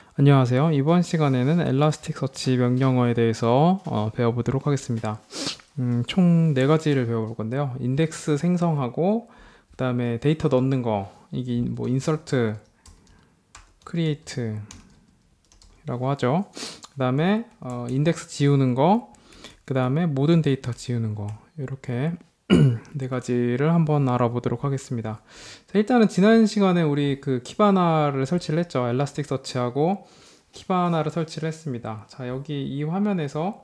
안녕하세요. 이번 시간에는 엘라스틱서치 명령어에 대해서 배워보도록 하겠습니다. 총 4가지를 배워볼 건데요. 인덱스 생성하고, 그 다음에 데이터 넣는 거, 이게 뭐 인서트, 크리에이트 라고 하죠. 그 다음에 인덱스 지우는 거, 그 다음에 모든 데이터 지우는 거, 이렇게 4가지를 한번 알아보도록 하겠습니다. 자, 일단은 지난 시간에 우리 그 키바나를 설치를 했죠. 엘라스틱 서치하고 키바나를 설치를 했습니다. 자, 여기 이 화면에서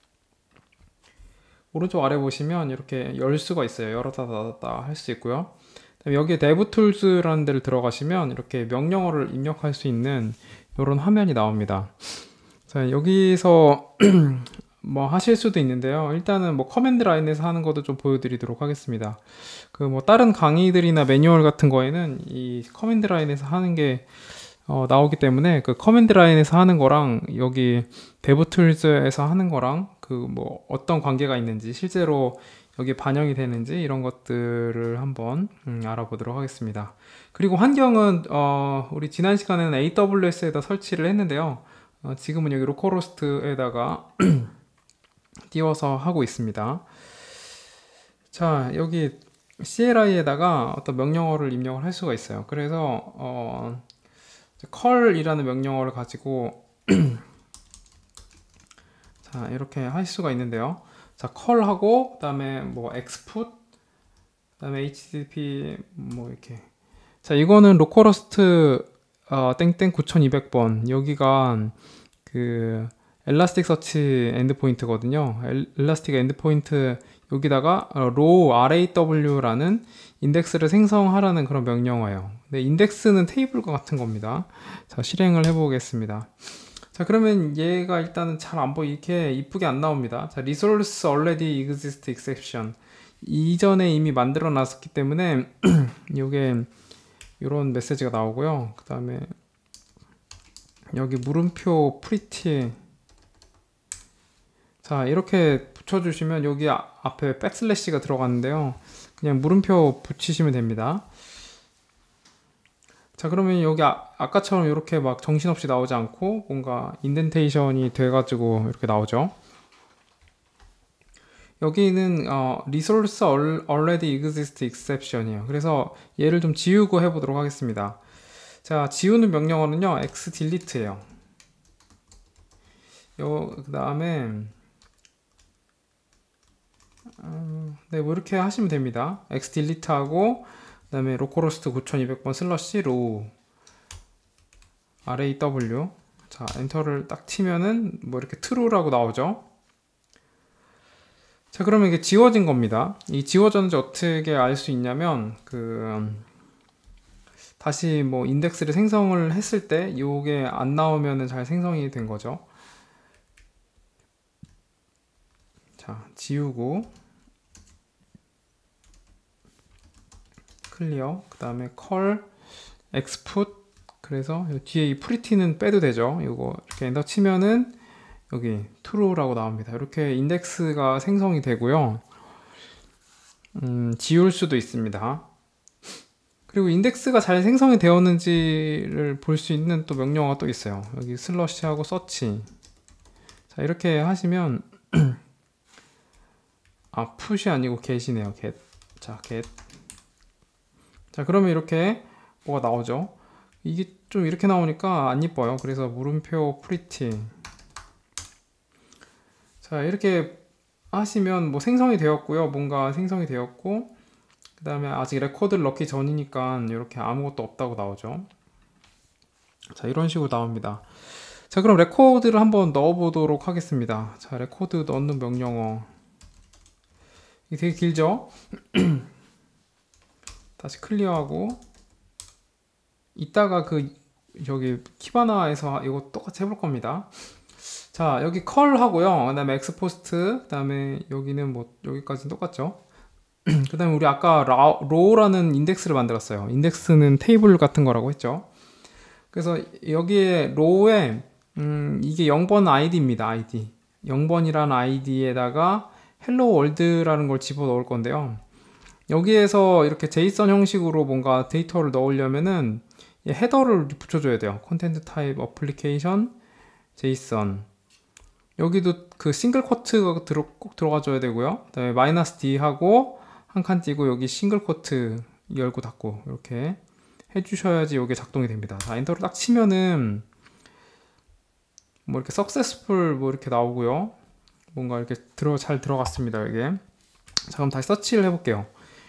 오른쪽 아래 보시면 이렇게 열 수가 있어요. 열었다 닫았다 할 수 있고요. 여기에 DevTools라는 데를 들어가시면 이렇게 명령어를 입력할 수 있는 이런 화면이 나옵니다. 자, 여기서 뭐 하실 수도 있는데요. 일단은 뭐 커맨드 라인에서 하는 것도 좀 보여드리도록 하겠습니다. 그 뭐 다른 강의들이나 매뉴얼 같은 거에는 이 커맨드 라인에서 하는 게 나오기 때문에 그 커맨드 라인에서 하는 거랑 여기 데브툴즈에서 하는 거랑 그 뭐 어떤 관계가 있는지 실제로 여기 반영이 되는지 이런 것들을 한번 알아보도록 하겠습니다. 그리고 환경은 우리 지난 시간에는 AWS에다 설치를 했는데요. 지금은 여기 로컬호스트에다가 띄워서 하고 있습니다. 자, 여기 CLI에다가 어떤 명령어를 입력을 할 수가 있어요. 그래서 curl이라는 명령어를 가지고 자, 이렇게 할 수가 있는데요. 자, curl하고 그다음에 뭐 export 그다음에 http 뭐 이렇게. 자, 이거는 로컬호스트 땡땡 9200번 여기가 그 엘라스틱 서치 엔드포인트거든요. 엘라스틱 엔드포인트 여기다가 row raw라는 인덱스를 생성하라는 그런 명령어예요. 근데 인덱스는 테이블과 같은 겁니다. 자, 실행을 해보겠습니다. 자, 그러면 얘가 일단은 잘 안 이렇게 이쁘게 안 나옵니다. 자, resource already exist exception 이전에 이미 만들어 놨었기 때문에 요게 이런 메시지가 나오고요. 그 다음에 여기 물음표 pretty 자, 이렇게 붙여주시면 여기 앞에 백슬래시가 들어갔는데요. 그냥 물음표 붙이시면 됩니다. 자, 그러면 여기 아까처럼 이렇게 막 정신없이 나오지 않고 뭔가 인덴테이션이 돼가지고 이렇게 나오죠. 여기는 resource already exist exception이에요. 그래서 얘를 좀 지우고 해보도록 하겠습니다. 자, 지우는 명령어는요 x delete예요. 그 다음에 네, 뭐 이렇게 하시면 됩니다. x delete 하고 그 다음에 localhost 9200번 슬러시 row raw 자, 엔터를 딱 치면은 뭐 이렇게 true라고 나오죠. 자, 그러면 이게 지워진 겁니다. 이 지워졌는지 어떻게 알 수 있냐면 다시 뭐 인덱스를 생성을 했을 때 이게 안 나오면은 잘 생성이 된 거죠. 자, 지우고 클리어 그 다음에 컬 export 그래서 뒤에 이 pretty는 빼도 되죠. 이거 이렇게 엔터 치면은 여기 true라고 나옵니다. 이렇게 인덱스가 생성이 되고요. 지울 수도 있습니다. 그리고 인덱스가 잘 생성이 되었는지를 볼 수 있는 또 명령어가 또 있어요. 여기 슬러시하고 서치 자, 이렇게 하시면 푸시 아니고 get이네요. get 자, get 자, 그러면 이렇게 뭐가 나오죠. 이게 좀 이렇게 나오니까 안 이뻐요. 그래서 물음표 pretty 자, 이렇게 하시면 뭐 생성이 되었고요. 뭔가 생성이 되었고 그 다음에 아직 레코드를 넣기 전이니까 이렇게 아무것도 없다고 나오죠. 자, 이런 식으로 나옵니다. 자, 그럼 레코드를 한번 넣어 보도록 하겠습니다. 자, 레코드 넣는 명령어 이게 되게 길죠. 다시 클리어하고 이따가 여기 키바나에서 이거 똑같이 해볼 겁니다. 자, 여기 컬 하고요. 그 다음에 엑스포스트 그 다음에 여기는 뭐 여기까지는 똑같죠. 그 다음에 우리 아까 row라는 인덱스를 만들었어요. 인덱스는 테이블 같은 거라고 했죠. 그래서 여기에 row에 이게 0번 아이디입니다. 아이디 0번이라는 아이디에다가 hello world라는 걸 집어 넣을 건데요. 여기에서 이렇게 제이슨 형식으로 뭔가 데이터를 넣으려면은 이 헤더를 붙여줘야 돼요. 컨텐트 타입 어플리케이션 제이슨. 여기도 그 싱글 코트가 꼭 들어가줘야 되고요. 그다음에 마이너스 D 하고 한 칸 띄고 여기 싱글 코트 열고 닫고 이렇게 해주셔야지 이게 작동이 됩니다. 자, 엔터를 딱 치면은 뭐 이렇게 successful 뭐 이렇게 나오고요. 뭔가 이렇게 잘 들어갔습니다. 이게. 자, 그럼 다시 서치를 해볼게요.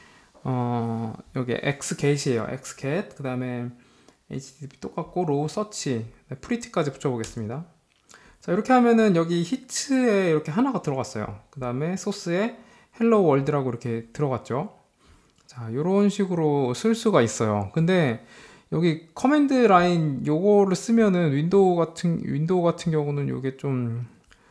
여기 xget이에요. xget. 그 다음에 http 똑같고 row search, pretty까지 붙여보겠습니다. 자, 이렇게 하면은 여기 히트에 이렇게 하나가 들어갔어요. 그 다음에 소스에 hello world라고 이렇게 들어갔죠. 자, 이런 식으로 쓸 수가 있어요. 근데 여기 커맨드 라인 요거를 쓰면은 윈도우 같은 경우는 요게 좀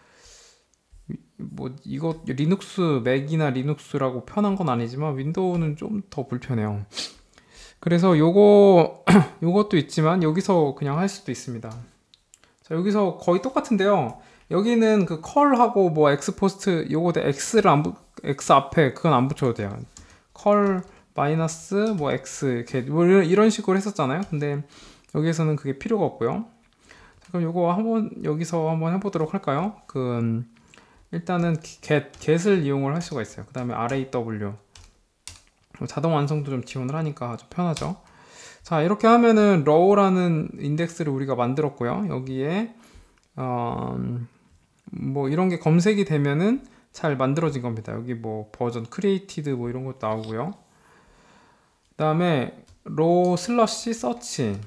뭐 이거 리눅스 맥이나 리눅스라고 편한 건 아니지만 윈도우는 좀 더 불편해요. 그래서 요것도 있지만 여기서 그냥 할 수도 있습니다. 자, 여기서 거의 똑같은데요. 여기는 그 컬하고 뭐 엑스포스트 요거 X 앞에 그건 안 붙여도 돼요. 컬 마이너스 뭐 X 이렇게 뭐 이런 식으로 했었잖아요. 근데 여기에서는 그게 필요가 없고요. 자, 그럼 요거 여기서 한번 해보도록 할까요? 일단은 get을 이용을 할 수가 있어요. 그 다음에 raw 자동 완성도 좀 지원을 하니까 좀 편하죠. 자, 이렇게 하면은 row라는 인덱스를 우리가 만들었고요. 여기에 뭐 이런 게 검색이 되면은 잘 만들어진 겁니다. 여기 뭐 버전 크리에이티드 뭐 이런 것도 나오고요. 그 다음에 row 슬러시 서치.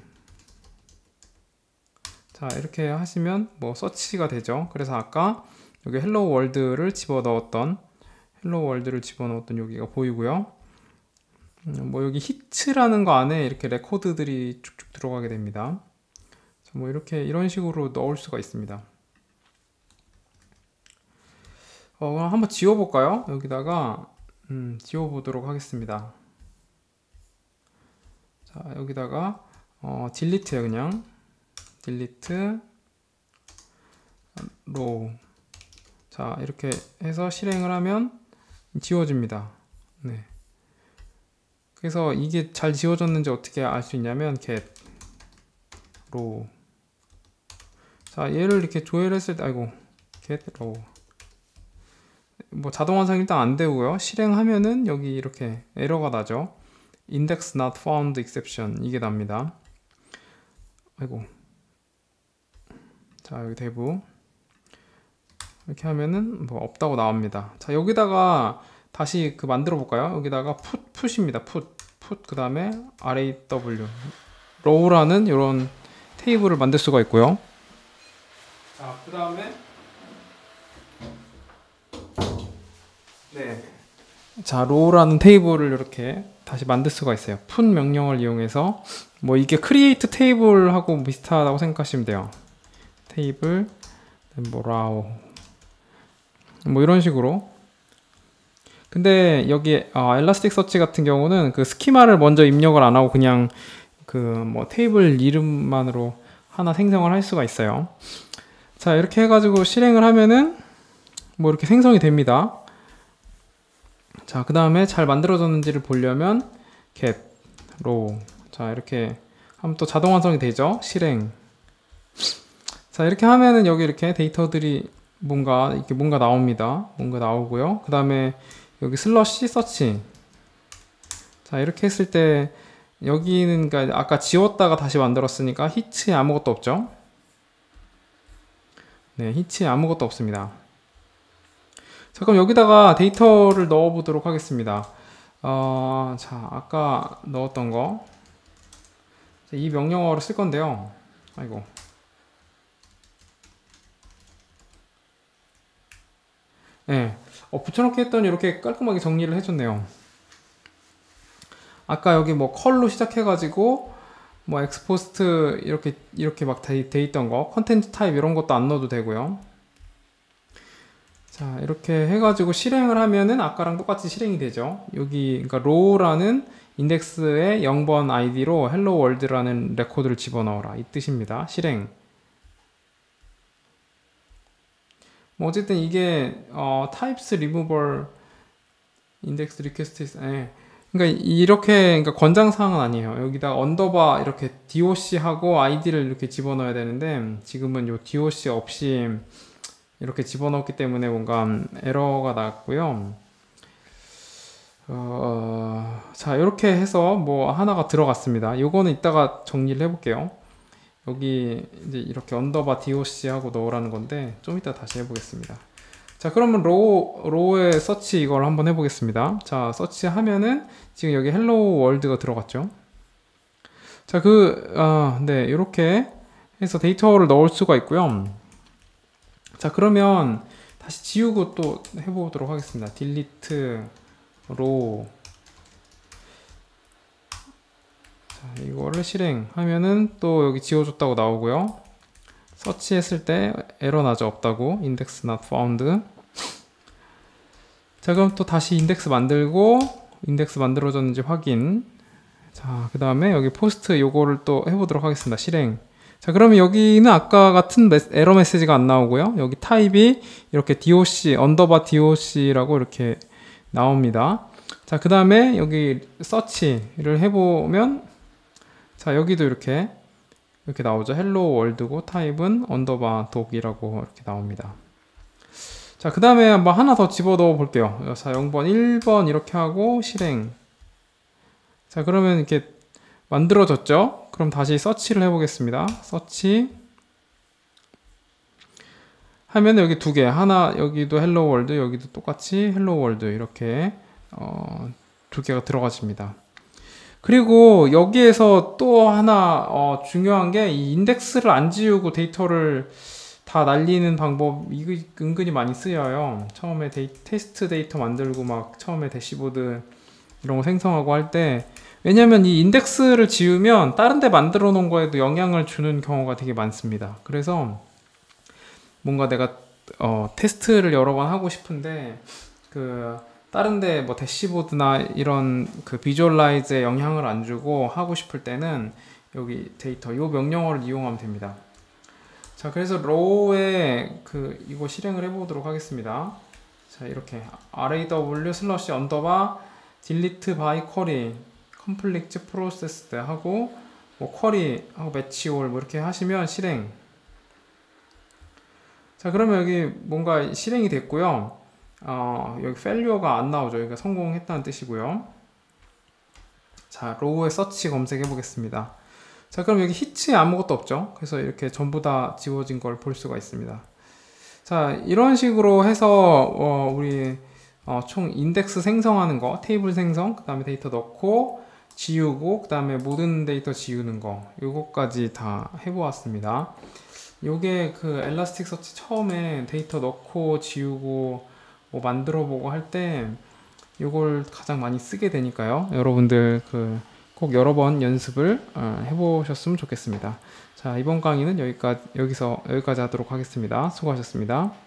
자, 이렇게 하시면 뭐 서치가 되죠. 그래서 아까 여기 헬로 월드를 집어넣었던 여기가 보이고요. 뭐 여기 히트라는 거 안에 이렇게 레코드들이 쭉쭉 들어가게 됩니다. 자, 뭐 이런 식으로 넣을 수가 있습니다. 그럼 한번 지워볼까요? 여기다가 지워보도록 하겠습니다. 자, 여기다가 딜리트요, 그냥 딜리트 로우. 자, 이렇게 해서 실행을 하면 지워집니다. 네. 그래서 이게 잘 지워졌는지 어떻게 알 수 있냐면 get row. 자, 얘를 이렇게 조회했을 때 get row. 뭐 자동 완성 일단 안 되고요. 실행하면은 여기 이렇게 에러가 나죠. index not found exception 이게 납니다. 자, 여기 대부 이렇게 하면은 뭐 없다고 나옵니다. 자, 여기다가 다시 만들어 볼까요? 여기다가 put입니다. put 그 다음에 raw row라는 이런 테이블을 만들 수가 있고요. 자, 그 다음에 자, row라는 테이블을 이렇게 다시 만들 수가 있어요. put 명령을 이용해서 뭐 이게 create 테이블하고 비슷하다고 생각하시면 돼요. 테이블 뭐 row 뭐 이런 식으로. 근데 여기 엘라스틱 서치 같은 경우는 그 스키마를 먼저 입력을 안 하고 그냥 뭐 테이블 이름만으로 하나 생성을 할 수가 있어요. 자, 이렇게 해가지고 실행을 하면은 뭐 이렇게 생성이 됩니다. 자, 그 다음에 잘 만들어졌는지를 보려면 get row. 자, 이렇게 하면 또 자동 완성이 되죠. 실행. 자, 이렇게 하면은 여기 이렇게 데이터들이 뭔가 나옵니다. 뭔가 나오고요. 그 다음에 여기 슬러시 서치. 자, 이렇게 했을 때 여기는 그러니까 아까 지웠다가 다시 만들었으니까 히트에 아무것도 없죠. 네, 히트에 아무것도 없습니다. 자, 그럼 여기다가 데이터를 넣어 보도록 하겠습니다. 자, 아까 넣었던 거 이 명령어를 쓸 건데요. 네, 붙여놓기 했더니 이렇게 깔끔하게 정리를 해줬네요. 아까 여기 뭐 컬로 시작해가지고 뭐 엑스포스트 이렇게 막 돼 있던 거 컨텐츠 타입 이런 것도 안 넣어도 되고요. 자, 이렇게 해가지고 실행을 하면은 아까랑 똑같이 실행이 되죠. 여기 그러니까 row라는 인덱스의 0번 아이디로 hello world라는 레코드를 집어넣어라 이 뜻입니다. 실행. 뭐 어쨌든 이게 types removal index request 그러니까 이렇게 그러니까 권장사항은 아니에요. 여기다 언더바 이렇게 doc하고 id를 이렇게 집어넣어야 되는데 지금은 요 doc 없이 이렇게 집어넣었기 때문에 뭔가 에러가 났고요. 자, 이렇게 해서 뭐 하나가 들어갔습니다. 요거는 이따가 정리를 해볼게요. 여기 이제 이렇게 언더바 doc 하고 넣으라는 건데 좀 이따 다시 해보겠습니다. 자, 그러면 로우에 서치 이걸 한번 해보겠습니다. 자, 서치 하면은 지금 여기 헬로우 월드가 들어갔죠. 자, 네, 이렇게 해서 데이터를 넣을 수가 있고요. 자, 그러면 다시 지우고 또 해보도록 하겠습니다. delete row. 자, 이거를 실행하면은 또 여기 지워줬다고 나오고요. 서치했을 때 에러 나죠. 없다고. index not found. 자, 그럼 또 다시 인덱스 만들고 인덱스 만들어졌는지 확인. 자, 그 다음에 여기 포스트 요거를 또 해보도록 하겠습니다. 실행. 자, 그러면 여기는 아까 같은 에러 메시지가 안 나오고요. 여기 타입이 이렇게 doc, 언더바 doc라고 이렇게 나옵니다. 자, 그 다음에 여기 서치를 해보면 자, 여기도 이렇게 나오죠. 헬로 월드고 타입은 언더바 독이라고 이렇게 나옵니다. 자, 그 다음에 한번 하나 더 집어넣어 볼게요. 자, 0번, 1번 이렇게 하고 실행. 자, 그러면 이렇게 만들어졌죠? 그럼 다시 서치를 해보겠습니다. 서치 하면 여기 두 개, 하나 여기도 헬로 월드, 여기도 똑같이 헬로 월드 이렇게 두 개가 들어가집니다. 그리고 여기에서 또 하나 중요한 게 이 인덱스를 안 지우고 데이터를 다 날리는 방법 이거 은근히 많이 쓰여요. 처음에 테스트 데이터 만들고 막 처음에 대시보드 이런 거 생성하고 할 때 왜냐면 이 인덱스를 지우면 다른 데 만들어 놓은 거에도 영향을 주는 경우가 되게 많습니다. 그래서 뭔가 내가 테스트를 여러 번 하고 싶은데 다른 데 뭐 대시보드나 이런 비주얼라이즈에 영향을 안 주고 하고 싶을 때는 여기 데이터 요 명령어를 이용하면 됩니다. 자, 그래서 row에 이거 실행을 해보도록 하겠습니다. 자, 이렇게 raw 슬러시 언더바 delete by query conflict processed 하고 뭐 query 하고 match all 뭐 이렇게 하시면 실행. 자, 그러면 여기 뭔가 실행이 됐고요. 여기 failure가 안 나오죠. 그러니까 성공했다는 뜻이고요. 자, row에 서치 검색해 보겠습니다. 자, 그럼 여기 히트에 아무것도 없죠. 그래서 이렇게 전부 다 지워진 걸 볼 수가 있습니다. 자, 이런 식으로 해서 우리 총 인덱스 생성하는 거, 테이블 생성, 그 다음에 데이터 넣고 지우고, 그 다음에 모든 데이터 지우는 거, 요거까지 다 해보았습니다. 요게 엘라스틱 서치 처음에 데이터 넣고 지우고 뭐 만들어 보고 할 때 요걸 가장 많이 쓰게 되니까요. 여러분들 꼭 여러 번 연습을 해보셨으면 좋겠습니다. 자, 이번 강의는 여기까지 하도록 하겠습니다. 수고하셨습니다.